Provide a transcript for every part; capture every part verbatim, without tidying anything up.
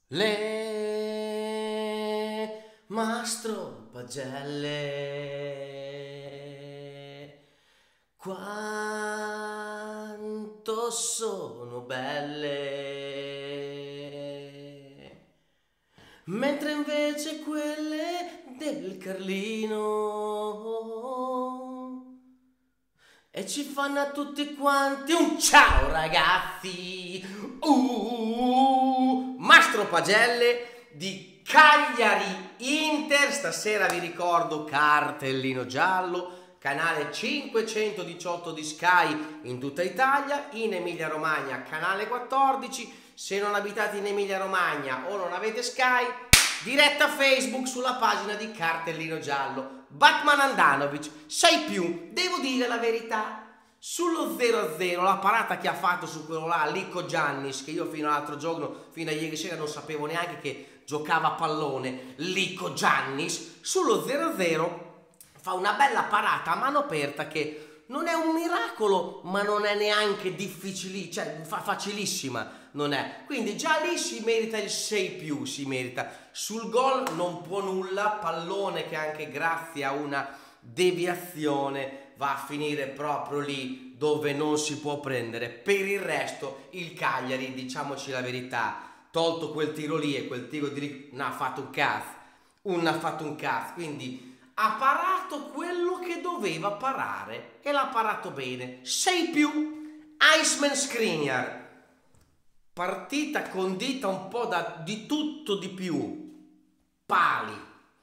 Le mastropagelle, quanto sono belle, mentre invece quelle del Carlino e ci fanno a tutti quanti un ciao ragazzi. uh, Mastro Pagelle di Cagliari Inter, stasera vi ricordo cartellino giallo, canale cinquecentodiciotto di Sky in tutta Italia, in Emilia Romagna canale quattordici. Se non abitate in Emilia Romagna o non avete Sky, diretta Facebook sulla pagina di Cartellino Giallo. Batman Andanovic, sei più, devo dire la verità. Sullo zero a zero, la parata che ha fatto su quello là, Lico Giannis, che io fino all'altro giorno, fino a ieri sera non sapevo neanche che giocava a pallone, Lico Giannis, sullo zero a zero fa una bella parata a mano aperta che non è un miracolo, ma non è neanche difficile, cioè fa facilissima. Non è, quindi già lì si merita il sei più, si merita. Sul gol non può nulla, pallone che anche grazie a una deviazione va a finire proprio lì dove non si può prendere. Per il resto il Cagliari, diciamoci la verità, tolto quel tiro lì e quel tiro di lì, non ha fatto un cazzo, non ha fatto un cazzo, quindi ha parato quello che doveva parare e l'ha parato bene. sei più, Iceman Skriniar. Partita condita un po' da di tutto di più, pali,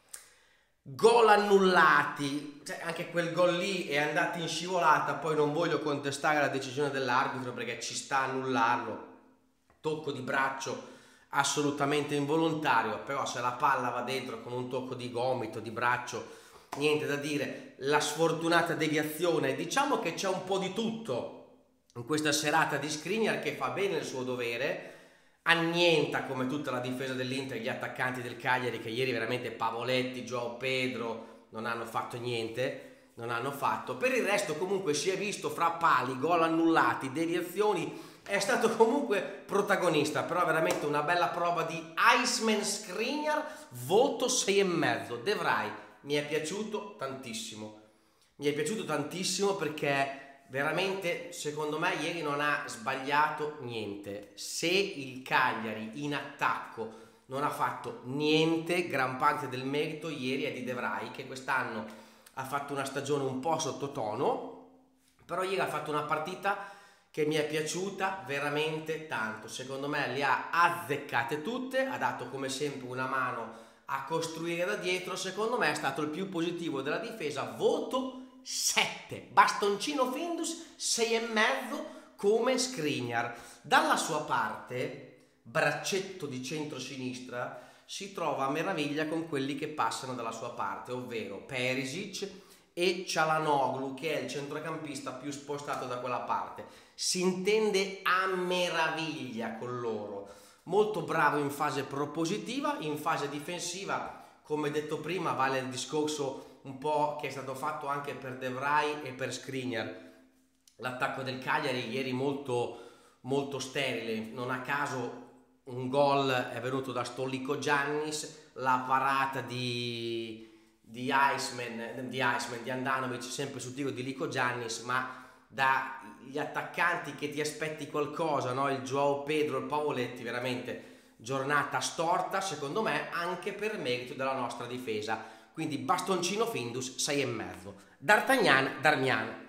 gol annullati, cioè anche quel gol lì è andato in scivolata. Poi non voglio contestare la decisione dell'arbitro perché ci sta a annullarlo, tocco di braccio assolutamente involontario, però se la palla va dentro con un tocco di gomito, di braccio, niente da dire. La sfortunata deviazione, diciamo che c'è un po' di tutto in questa serata di Skriniar, che fa bene il suo dovere, annienta come tutta la difesa dell'Inter gli attaccanti del Cagliari, che ieri veramente Pavoletti, João Pedro non hanno fatto niente, non hanno fatto. Per il resto comunque si è visto fra pali, gol annullati, deviazioni, è stato comunque protagonista. Però veramente una bella prova di Iceman Skriniar, voto sei e mezzo. De Vrij mi è piaciuto tantissimo, mi è piaciuto tantissimo perché veramente, secondo me, ieri non ha sbagliato niente. Se il Cagliari in attacco non ha fatto niente, gran parte del merito ieri è di De Vrij, che quest'anno ha fatto una stagione un po' sottotono, però ieri ha fatto una partita che mi è piaciuta veramente tanto. Secondo me le ha azzeccate tutte, ha dato come sempre una mano a costruire da dietro. Secondo me è stato il più positivo della difesa, voto sette, bastoncino Findus sei e mezzo come Skriniar. Dalla sua parte, braccetto di centro-sinistra, si trova a meraviglia con quelli che passano dalla sua parte, ovvero Perisic e Çalhanoğlu, che è il centrocampista più spostato da quella parte. Si intende a meraviglia con loro, molto bravo in fase propositiva, in fase difensiva. Come detto prima, vale il discorso un po' che è stato fatto anche per De Vrij e per Skriniar. L'attacco del Cagliari ieri molto, molto sterile, non a caso un gol è venuto da sto Lico Giannis, la parata di, di Iceman, di Iceman, di Andanovic, sempre sul tiro di Lico Giannis, ma dagli attaccanti che ti aspetti qualcosa, no? Il João Pedro, il Pavoletti, veramente giornata storta, secondo me, anche per merito della nostra difesa. Quindi bastoncino Findus sei e mezzo. D'Artagnan, Darmian.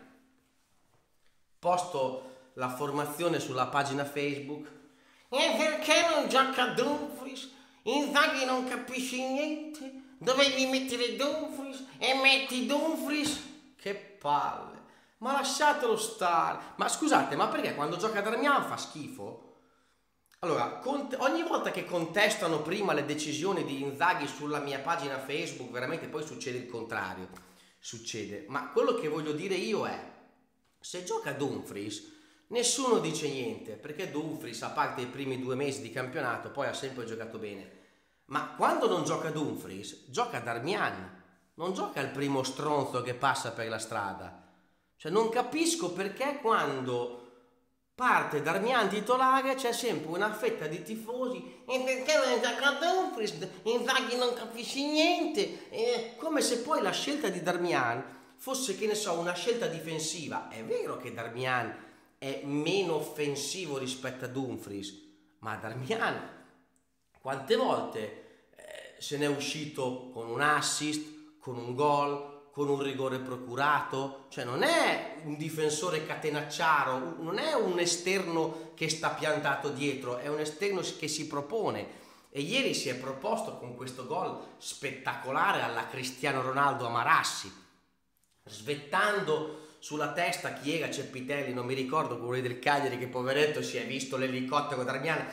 Posto la formazione sulla pagina Facebook. E perché non gioca Dumfries? Inzaghi non capisce niente. Dovevi mettere Dumfries e metti Dumfries. Che palle. Ma lasciatelo stare. Ma scusate, ma perché quando gioca Darmian fa schifo? Allora, ogni volta che contestano prima le decisioni di Inzaghi sulla mia pagina Facebook, veramente poi succede il contrario. Succede. Ma quello che voglio dire io è, se gioca Dumfries, nessuno dice niente, perché Dumfries, a parte i primi due mesi di campionato, poi ha sempre giocato bene. Ma quando non gioca Dumfries, gioca Darmian, non gioca il primo stronzo che passa per la strada. Cioè non capisco perché quando parte Darmian titolare, c'è sempre una fetta di tifosi e perché non è giocato Dumfries, Inzaghi non capisce niente, e come se poi la scelta di Darmian fosse, che ne so, una scelta difensiva. È vero che Darmian è meno offensivo rispetto a Dumfries, ma Darmian quante volte eh, se n'è uscito con un assist, con un gol, con un rigore procurato? Cioè non è un difensore catenacciaro, non è un esterno che sta piantato dietro, è un esterno che si propone, e ieri si è proposto con questo gol spettacolare alla Cristiano Ronaldo a Marassi, svettando sulla testa chi era Cepitelli, non mi ricordo, quello del Cagliari, che poveretto si è visto l'elicottero Darmian.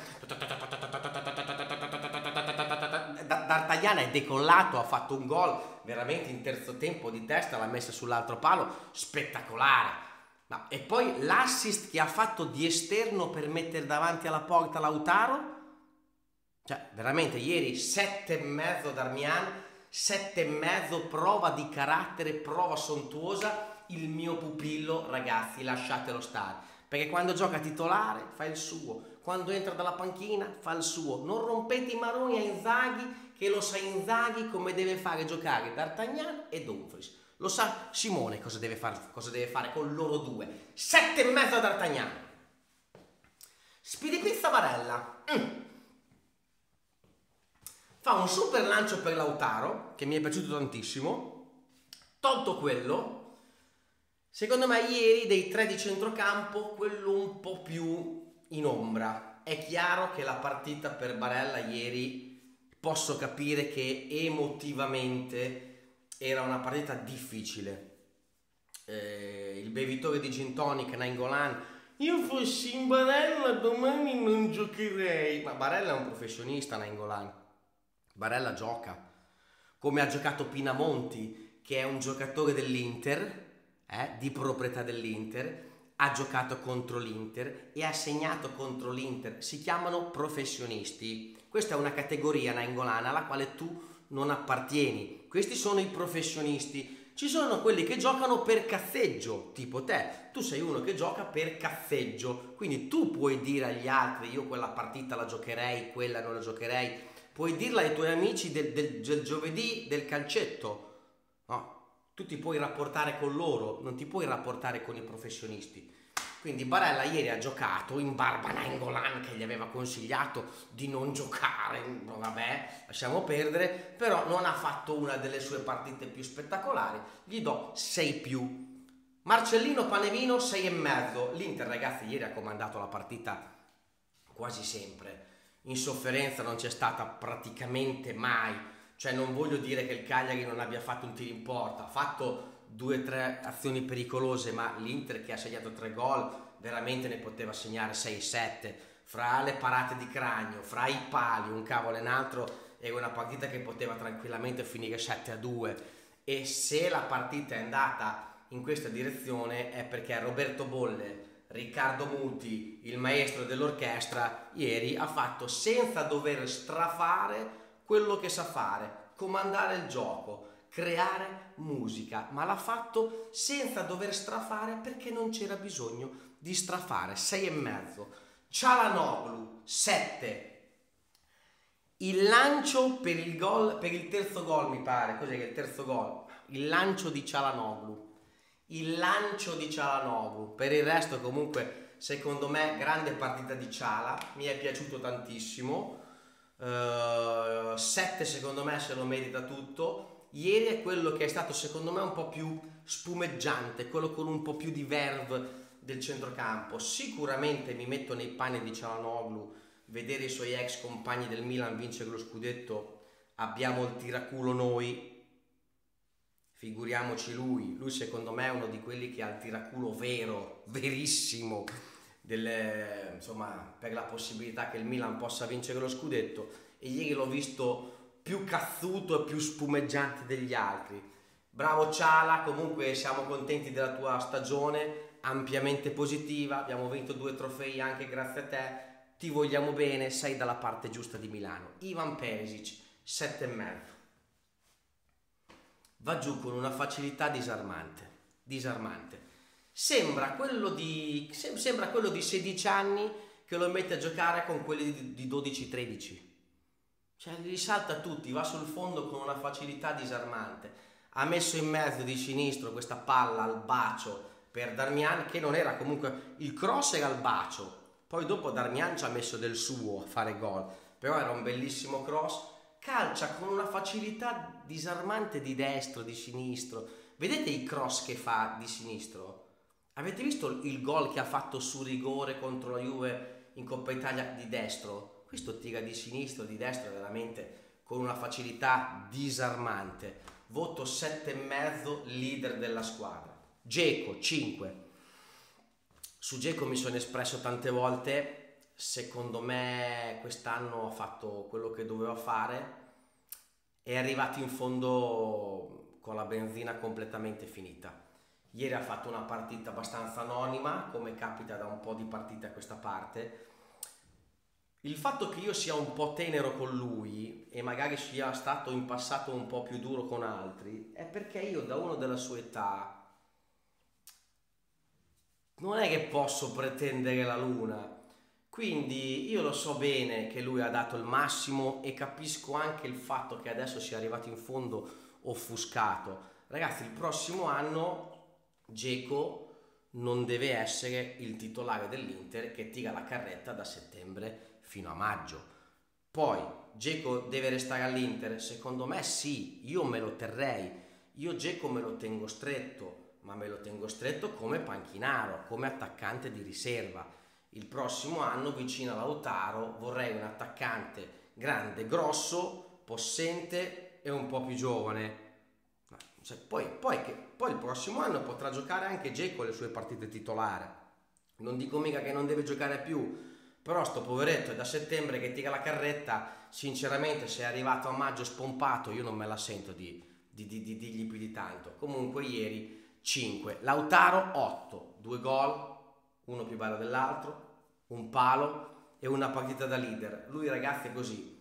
D'Artagnan è decollato, ha fatto un gol veramente in terzo tempo di testa, l'ha messa sull'altro palo, spettacolare. Ma, e poi l'assist che ha fatto di esterno per mettere davanti alla porta Lautaro, cioè veramente ieri sette e mezzo Darmian, sette e mezzo, prova di carattere, prova sontuosa. Il mio pupillo, ragazzi, lasciatelo stare, perché quando gioca titolare fa il suo, quando entra dalla panchina fa il suo. Non rompete i maroni a Inzaghi, che lo sa Inzaghi come deve fare giocare D'Artagnan e Dumfries. Lo sa Simone cosa deve fare, cosa deve fare con loro due. Sette e mezzo a D'Artagnan. Spiripizza Barella mm. fa un super lancio per Lautaro, che mi è piaciuto tantissimo. Tolto quello, secondo me ieri dei tre di centrocampo quello un po' più in ombra. È chiaro che la partita per Barella ieri, posso capire che emotivamente era una partita difficile. Eh, il bevitore di gin tonic Nainggolan: io fossi in Barella domani non giocherei. Ma Barella è un professionista, Nainggolan. Barella gioca come ha giocato Pinamonti, che è un giocatore dell'Inter, eh, di proprietà dell'Inter, ha giocato contro l'Inter e ha segnato contro l'Inter. Si chiamano professionisti. Questa è una categoria, Nainggolan, alla quale tu non appartieni. Questi sono i professionisti. Ci sono quelli che giocano per cazzeggio, tipo te. Tu sei uno che gioca per cazzeggio, quindi tu puoi dire agli altri: io quella partita la giocherei, quella non la giocherei. Puoi dirla ai tuoi amici del, del, del giovedì del calcetto, no? Tu ti puoi rapportare con loro, non ti puoi rapportare con i professionisti. Quindi Barella ieri ha giocato in barba a Nainggolan, che gli aveva consigliato di non giocare. Vabbè, lasciamo perdere, però non ha fatto una delle sue partite più spettacolari. Gli do sei più. Marcellino Panevino sei e mezzo. L'Inter, ragazzi, ieri ha comandato la partita quasi sempre. In sofferenza non c'è stata praticamente mai. Cioè non voglio dire che il Cagliari non abbia fatto un tiro in porta, ha fatto due o tre azioni pericolose, ma l'Inter, che ha segnato tre gol, veramente ne poteva segnare sei sette. Fra le parate di Cragno, fra i pali, un cavolo e un altro, è una partita che poteva tranquillamente finire sette a due. E se la partita è andata in questa direzione è perché Roberto Bolle, Riccardo Muti, il maestro dell'orchestra, ieri ha fatto, senza dover strafare, quello che sa fare: comandare il gioco, creare musica, ma l'ha fatto senza dover strafare, perché non c'era bisogno di strafare. sei e mezzo. Çalhanoğlu sette. Il lancio per il gol, per il terzo gol, mi pare, cos'è che è il terzo gol? Il lancio di Çalhanoğlu. Il lancio di Çalhanoğlu. Per il resto comunque, secondo me, grande partita di Ciala, mi è piaciuto tantissimo. Uh, sette secondo me se lo merita tutto. Ieri è quello che è stato secondo me un po' più spumeggiante, quello con un po' più di verve del centrocampo. Sicuramente mi metto nei panni di Çalhanoğlu, vedere i suoi ex compagni del Milan vincere lo scudetto. Abbiamo il tiraculo noi, figuriamoci lui. Lui secondo me è uno di quelli che ha il tiraculo vero, verissimo, Delle, insomma, per la possibilità che il Milan possa vincere lo scudetto. E ieri l'ho visto più cazzuto e più spumeggiante degli altri. Bravo Ciala, comunque siamo contenti della tua stagione, ampiamente positiva, abbiamo vinto due trofei anche grazie a te, ti vogliamo bene, sei dalla parte giusta di Milano. Ivan Perisic sette e mezzo. Va giù con una facilità disarmante, disarmante. sembra quello di, sembra quello di sedici anni che lo mette a giocare con quelli di, di dodici tredici. Cioè li risalta tutti, va sul fondo con una facilità disarmante. Ha messo in mezzo di sinistro questa palla al bacio per Darmian, che non era comunque, il cross era al bacio, poi dopo Darmian ci ha messo del suo a fare gol, però era un bellissimo cross, calcia con una facilità disarmante di destro, di sinistro. Vedete i cross che fa di sinistro? Avete visto il gol che ha fatto su rigore contro la Juve in Coppa Italia di destro? Questo tira di sinistro, di destro, veramente con una facilità disarmante. Voto sette e mezzo, leader della squadra. Dzeko cinque. Su Dzeko mi sono espresso tante volte. Secondo me quest'anno ha fatto quello che doveva fare. È arrivato in fondo con la benzina completamente finita. Ieri ha fatto una partita abbastanza anonima, come capita da un po' di partite a questa parte. Il fatto che io sia un po' tenero con lui e magari sia stato in passato un po' più duro con altri è perché io, da uno della sua età, non è che posso pretendere la luna. Quindi io lo so bene che lui ha dato il massimo e capisco anche il fatto che adesso sia arrivato in fondo offuscato. Ragazzi, il prossimo anno Dzeko non deve essere il titolare dell'Inter che tira la carretta da settembre fino a maggio. Poi Dzeko deve restare all'Inter? Secondo me sì, io me lo terrei. Io Dzeko me lo tengo stretto, ma me lo tengo stretto come panchinaro, come attaccante di riserva. Il prossimo anno, vicino a Lautaro, vorrei un attaccante grande, grosso, possente e un po' più giovane. Cioè, poi, poi, che, poi il prossimo anno potrà giocare anche Dzeko le sue partite titolari. Non dico mica che non deve giocare più, però sto poveretto è da settembre che tira la carretta. Sinceramente, se è arrivato a maggio spompato, io non me la sento di, di, di, di dirgli più di tanto. Comunque ieri cinque. Lautaro otto, due gol, uno più bello dell'altro, un palo e una partita da leader. Lui, ragazzi, è così.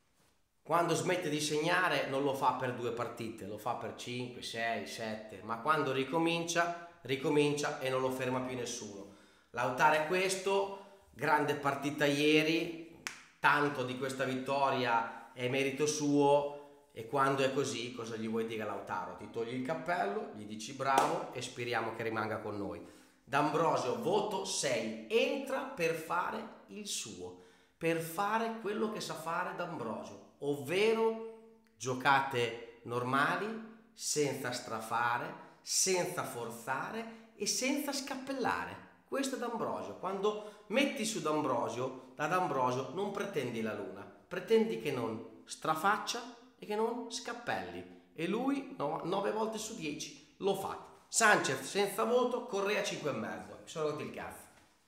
Quando smette di segnare non lo fa per due partite, lo fa per cinque, sei, sette, ma quando ricomincia, ricomincia e non lo ferma più nessuno. Lautaro è questo, grande partita ieri, tanto di questa vittoria è merito suo, e quando è così cosa gli vuoi dire a Lautaro? Ti togli il cappello, gli dici bravo e speriamo che rimanga con noi. D'Ambrosio voto sei, entra per fare il suo, per fare quello che sa fare D'Ambrosio, ovvero giocate normali, senza strafare, senza forzare e senza scappellare. Questo è D'Ambrosio. Quando metti su D'Ambrosio, da D'Ambrosio non pretendi la luna, pretendi che non strafaccia e che non scappelli, e lui no, nove volte su dieci lo fa. Sanchez senza voto, Correa cinque e mezzo. Mi sono rotto il cazzo.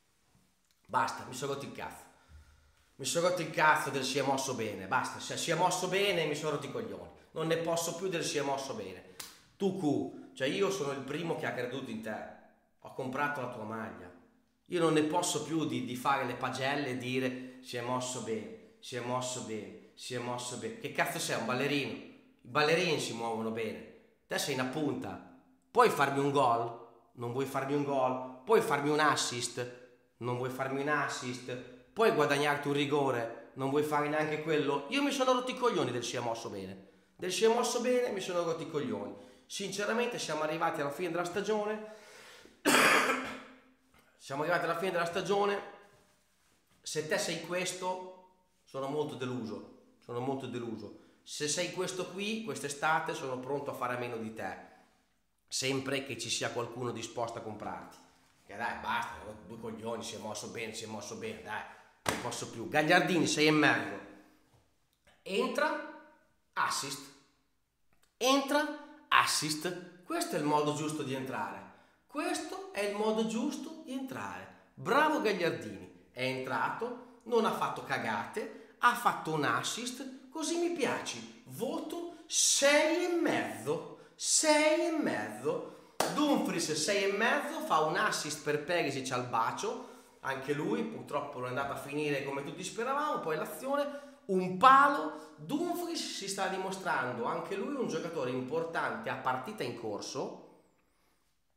Basta, mi sono rotto il cazzo. Mi sono rotto il cazzo del si è mosso bene. Basta, se si è mosso bene mi sono rotto i coglioni. Non ne posso più del si è mosso bene. Tu cu, cioè io sono il primo che ha creduto in te. Ho comprato la tua maglia. Io non ne posso più di, di fare le pagelle e dire si è mosso bene, si è mosso bene, si è mosso bene. Che cazzo sei, un ballerino? I ballerini si muovono bene. Te sei una punta. Puoi farmi un gol? Non vuoi farmi un gol? Puoi farmi un assist? Non vuoi farmi un assist? Puoi guadagnarti un rigore? Non vuoi fare neanche quello? Io mi sono rotto i coglioni del si è mosso bene. Del si è mosso bene mi sono rotto i coglioni. Sinceramente siamo arrivati alla fine della stagione. Siamo arrivati alla fine della stagione. Se te sei questo, sono molto deluso. Sono molto deluso. Se sei questo qui, quest'estate sono pronto a fare a meno di te. Sempre che ci sia qualcuno disposto a comprarti. Che dai, basta, due coglioni, si è mosso bene, si è mosso bene, dai, non posso più. Gagliardini, sei e mezzo. Entra, assist. Entra, assist. Questo è il modo giusto di entrare. Questo è il modo giusto di entrare. Bravo Gagliardini, è entrato, non ha fatto cagate, ha fatto un assist, così mi piaci. Voto sei e mezzo. sei e mezzo. Dumfries sei e mezzo, fa un assist per Perisic al bacio, anche lui purtroppo non è andato a finire come tutti speravamo. Poi l'azione, un palo. Dumfries si sta dimostrando anche lui un giocatore importante a partita in corso,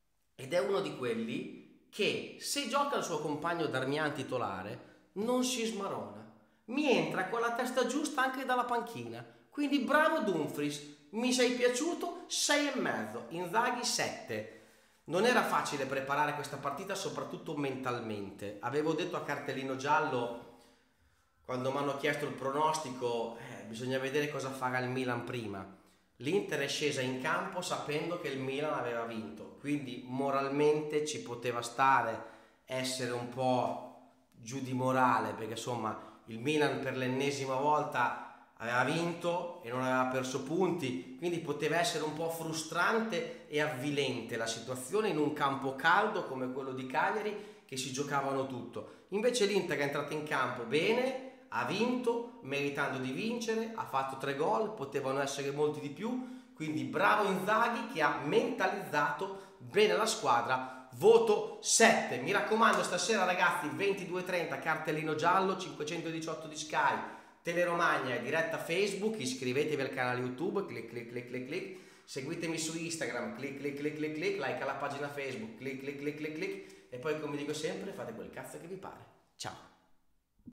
ed è uno di quelli che se gioca il suo compagno Darmian titolare non si smarona, mi entra con la testa giusta anche dalla panchina, quindi bravo Dumfries, mi sei piaciuto, sei e mezzo, Inzaghi sette. Non era facile preparare questa partita, soprattutto mentalmente. Avevo detto a cartellino giallo, quando mi hanno chiesto il pronostico, eh, bisogna vedere cosa farà il Milan prima. L'Inter è scesa in campo sapendo che il Milan aveva vinto, quindi moralmente ci poteva stare essere un po' giù di morale, perché insomma il Milan per l'ennesima volta aveva vinto e non aveva perso punti, quindi poteva essere un po' frustrante e avvilente la situazione in un campo caldo come quello di Cagliari, che si giocavano tutto. Invece l'Inter è entrata in campo bene, ha vinto, meritando di vincere, ha fatto tre gol, potevano essere molti di più, quindi bravo Inzaghi che ha mentalizzato bene la squadra. Voto sette. Mi raccomando, stasera ragazzi, ventidue e trenta, cartellino giallo, cinquecentodiciotto di Sky, Teleromagna e diretta Facebook. Iscrivetevi al canale YouTube, clic clic clic clic clic. Seguitemi su Instagram, clic clic clic clic clic. Like alla pagina Facebook, clic clic clic clic clic. E poi, come dico sempre, fate quel cazzo che vi pare. Ciao.